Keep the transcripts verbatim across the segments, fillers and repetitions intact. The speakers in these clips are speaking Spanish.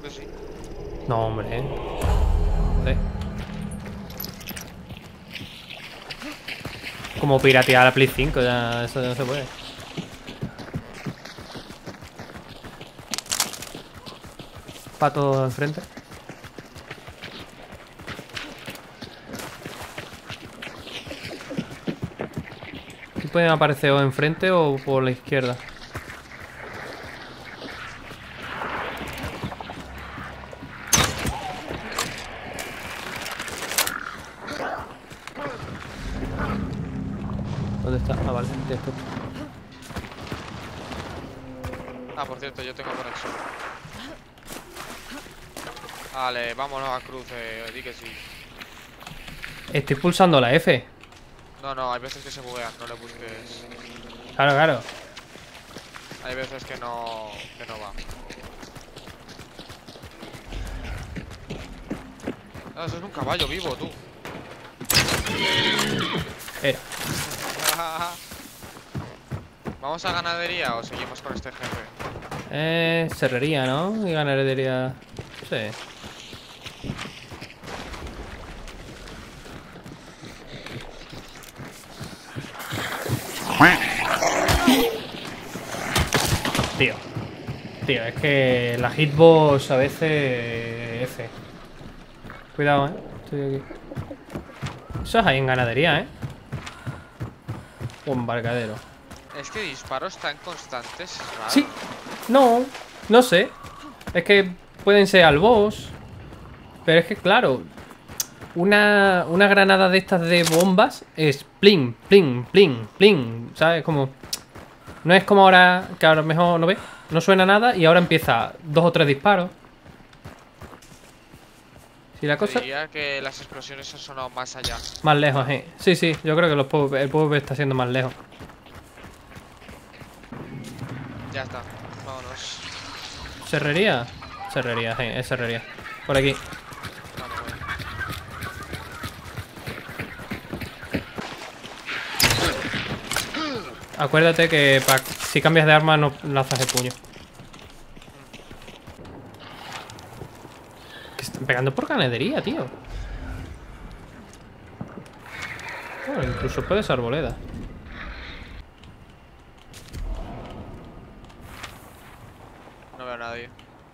que sí. No, hombre, eh. Joder. Como piratear la Play cinco, ya eso no se puede. Pato enfrente. Aquí pueden aparecer o enfrente o por la izquierda. ¿Dónde está? Ah, vale, ya está. Ah, por cierto, yo tengo conexión. Vale, vámonos a cruce, di que sí. Estoy pulsando la F. No, no, hay veces que se buguean, no le busques. Claro, claro. Hay veces que no, que no va. Ah, eso es un caballo vivo, tú. Era. ¿Vamos a ganadería o seguimos con este jefe? Eh, serrería, ¿no? Y ganadería. Sí. Tío. Tío, es que la hitbox a veces F. Cuidado, eh. Estoy aquí. Eso es ahí en ganadería, eh. O embarcadero. Es que disparos tan constantes, es raro. Sí. No, no sé. Es que pueden ser al boss. Pero es que, claro, una, una granada de estas de bombas es pling, pling, pling, pling. ¿Sabes? Como... No es como ahora, que ahora mejor no ves. No suena nada y ahora empieza dos o tres disparos. Si la cosa... Diría que las explosiones han sonado más allá. Más lejos, eh. Sí, sí, yo creo que los PvP, el PvP está siendo más lejos. Ya está, vámonos. ¿Serrería? Serrería, sí, es serrería. Por aquí. Vale, vale. Acuérdate que pa, si cambias de arma no lanzas el puño. Que están pegando por ganadería, tío. Oh, incluso puede ser arboleda. No veo a nadie.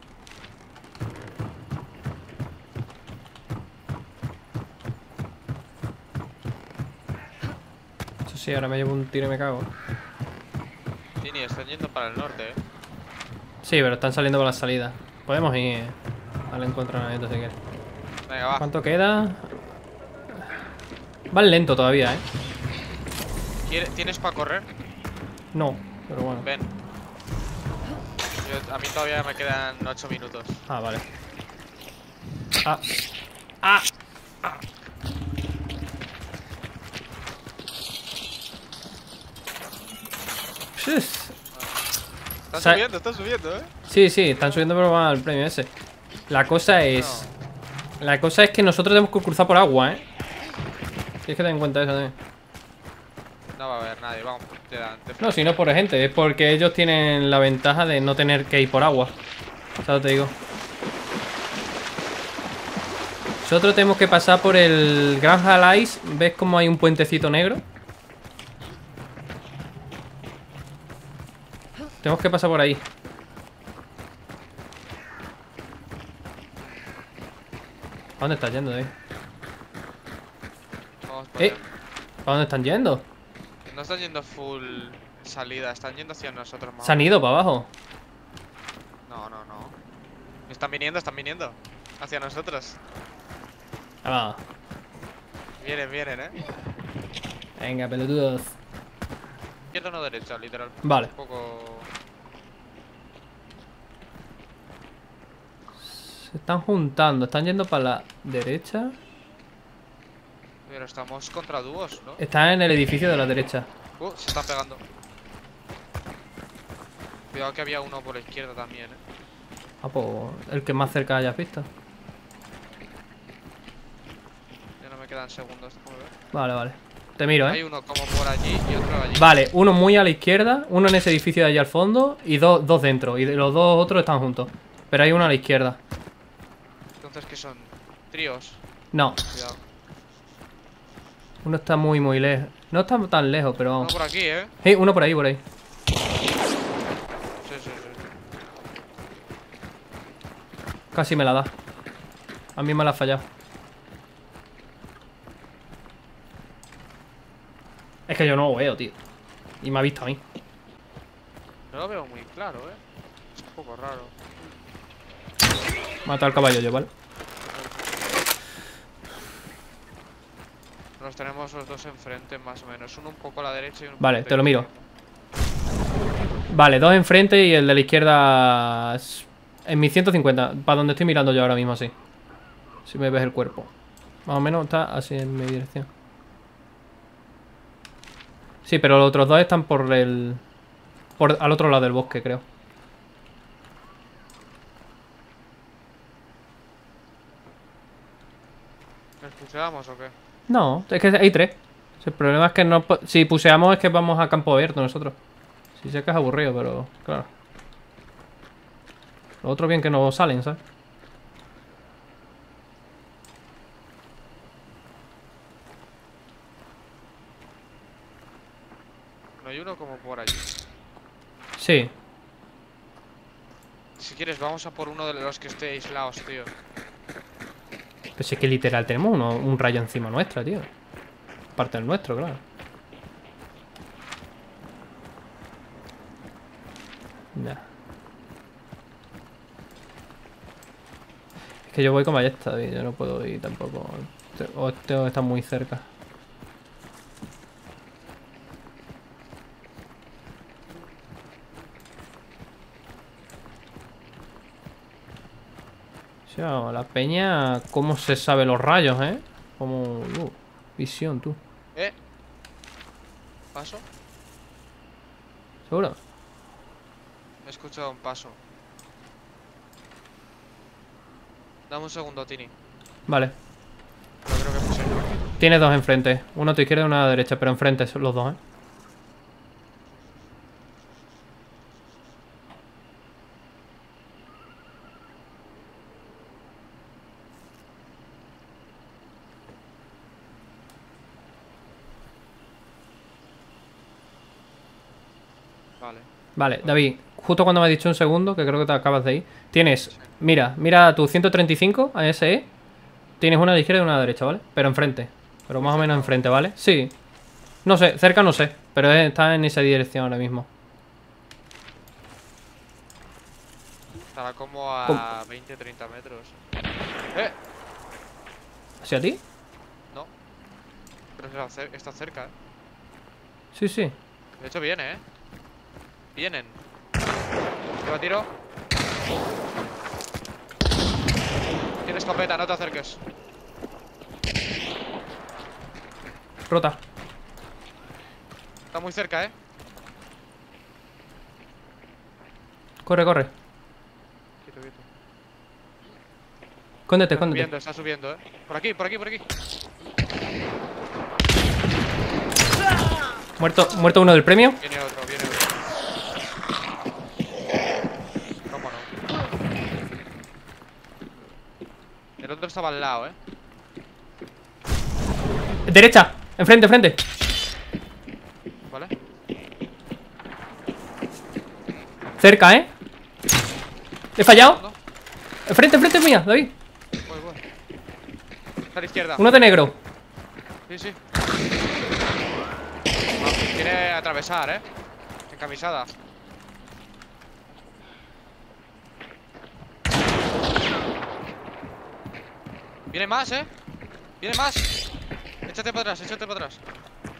Eso sí, ahora me llevo un tiro y me cago. Tini, están yendo para el norte, eh. Sí, pero están saliendo por la salida. Podemos ir eh, al encontramiento si quieres. Venga, va. ¿Cuánto queda? Van lento todavía, ¿eh? ¿Quiere- ¿Tienes para correr? No, pero bueno. Ven. Yo- a mí todavía me quedan ocho minutos. Ah, vale. Ah. Ah. Ah. Shus. Están Sa- subiendo, están subiendo, eh. Sí, sí, están subiendo pero van al premio ese. La cosa es... La cosa es que nosotros tenemos que cruzar por agua, ¿eh? Tienes que tener en cuenta eso también. No va a haber nadie, vamos. Te dan, te... No, si no es por gente, es porque ellos tienen la ventaja de no tener que ir por agua. ¿Sabes? Te digo. Nosotros tenemos que pasar por el Grand Allies. ¿Ves cómo hay un puentecito negro? Tenemos que pasar por ahí. ¿A dónde estás yendo, David? Vamos por ¿Eh? allá. ¿A dónde están yendo? No están yendo full salida, están yendo hacia nosotros más. Se han ido para abajo. No, no, no. Están viniendo, están viniendo. Hacia nosotros. Ah, Vienen, vienen, eh. venga, pelotudos. Izquierda o no derecha, literal. Vale. Un poco. Se están juntando. Están yendo para la derecha. Pero estamos contra dúos, ¿no? Están en el edificio de la derecha. Uh, se están pegando. Cuidado que había uno por la izquierda también, eh. Ah, pues el que más cerca hayas visto. Ya no me quedan segundos, déjame ver. Vale, vale. Te miro, Hay ¿eh? uno como por allí y otro allí. Vale, uno muy a la izquierda, uno en ese edificio de allá al fondo y dos, dos dentro. Y de los dos otros están juntos. Pero hay uno a la izquierda. Entonces, ¿qué son? ¿Tríos? No. Cuidado. Uno está muy, muy lejos. No está tan lejos, pero Uno vamos. por aquí, ¿eh? Sí, uno por ahí, por ahí. Sí, sí, sí. Casi me la da. A mí me la ha fallado. Es que yo no lo veo, tío. Y me ha visto a mí. No lo veo muy claro, ¿eh? Es un poco raro. Mata al caballo yo, ¿vale? Los tenemos los dos enfrente, más o menos. Uno un poco a la derecha y uno un Vale, poco te lo a la miro. izquierda. Vale, dos enfrente y el de la izquierda es- en mi ciento cincuenta. Para donde estoy mirando yo ahora mismo, así. Si me ves el cuerpo. Más o menos está así en mi dirección. Sí, pero los otros dos están por el... Por, al otro lado del bosque, creo. ¿Nos puseamos o qué? No, es que hay tres. El problema es que no... po- Si puseamos es que vamos a campo abierto nosotros. Si sé que es aburrido, pero... Claro. Los otros bien que no salen, ¿sabes? No hay uno como por allí. Sí. Si quieres, vamos a por uno de los que esté aislados, tío. Pues si es que literal tenemos uno, un rayo encima nuestra, tío. Parte del nuestro, claro. Ya. Es que yo voy con ballesta, tío. Yo no puedo ir tampoco. Este- O este está muy cerca. O sea, la peña... ¿Cómo se sabe los rayos, eh? Como... Uh, visión, tú. ¿Eh? ¿Paso? ¿Seguro? He escuchado un paso. Dame un segundo, Tini. Vale. Pero creo que puse. Tienes dos enfrente. Uno a tu izquierda y uno a la derecha, pero enfrente son los dos, eh. Vale. Vale, David, justo cuando me has dicho un segundo, que creo que te acabas de ir, tienes, mira, mira tu ciento treinta y cinco A S E, tienes una a la izquierda y una a la derecha, ¿vale? Pero enfrente, pero más o menos enfrente, ¿vale? Sí, no sé, cerca no sé, pero está en esa dirección ahora mismo. Estará como a ¿Cómo? veinte treinta metros. ¿Eh? ¿Hacia ti? No. Pero está cer- está cerca, ¿eh? Sí, sí. De hecho, viene, ¿eh? Vienen. Lleva tiro. Tiene escopeta, no te acerques. Rota. Está muy cerca, ¿eh? Corre, corre. Quieto, quieto. Escóndete, Está escóndete. subiendo, está subiendo, ¿eh? Por aquí, por aquí, por aquí. Muerto, muerto uno del premio. Viene otro, viene otro. ¿Cómo no? El otro estaba al lado, ¿eh? Derecha, enfrente, enfrente. ¿Vale? Cerca, ¿eh? He fallado. ¿No? Enfrente, enfrente mía, David. Voy, voy. Está a la izquierda. Uno de negro. Sí, sí. Ah, quiere atravesar, ¿eh? Encamisada. Viene más, ¿eh? Viene más. Échate para atrás, échate para atrás.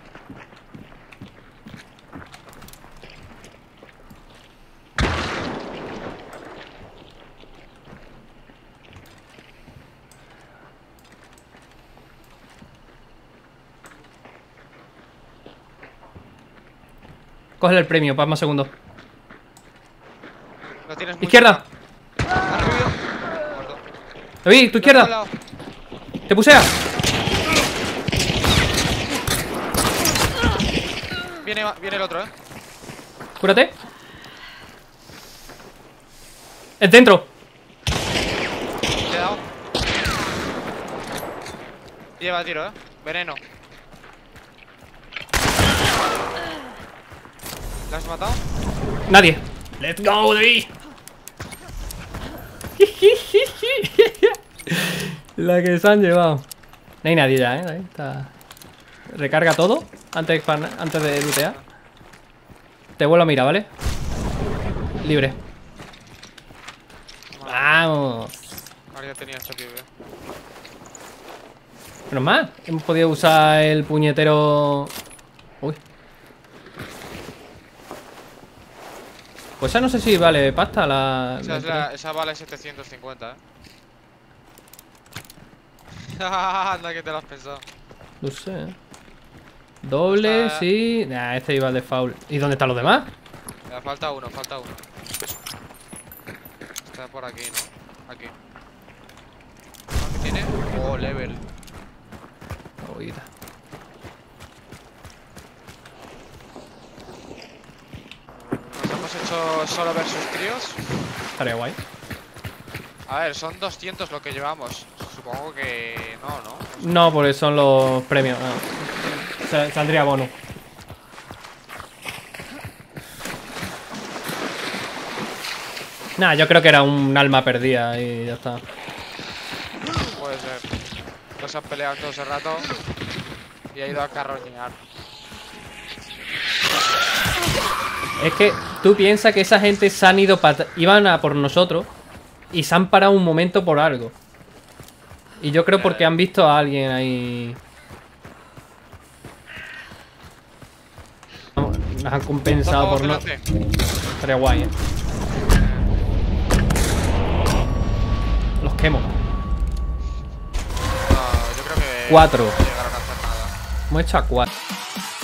Cógele el premio, para más segundos. Lo tienes muy Izquierda. cerca. Ha revivido. Muerto. David, tu Al izquierda. lado. Te pusea. Viene, viene el otro, ¿eh? Cúrate. Es dentro. Lleva tiro, eh. Veneno. ¿La has matado? Nadie. Let's go, David. La que se han llevado. No hay nadie ya, eh. Ahí está. Recarga todo antes, antes de lootear. Te vuelvo a mirar, ¿vale? Libre. Vamos. Ahora ya tenía este pibe. Menos mal. Hemos podido usar el puñetero. Uy. Pues esa no sé si vale pasta la. Esa, es la, esa vale setecientos cincuenta, eh. Anda que te lo has pensado. No sé. Doble, Está... sí. Nah, este iba de foul. ¿Y dónde están los demás? Ya, falta uno, falta uno. Está por aquí, ¿no? Aquí. ¿Qué tiene? Oh, level. Oída. Nos hemos hecho solo versus tríos. Estaría guay. A ver, son doscientos lo que llevamos. Supongo que no, ¿no? No, porque son los premios. No. Sa- Saldría bono. Nah, yo creo que era un alma perdida y ya está. Puede ser. Nos han peleado todo ese rato y ha ido a carroñear. Es que tú piensas que esa gente se han ido para... Iban a por nosotros y se han parado un momento por algo. Y yo creo porque han visto a alguien ahí... Nos han compensado por no... Estaría guay, eh. Los quemo. No, yo creo que Cuatro. no llegaron a hacer nada. Hemos hecho a cuatro.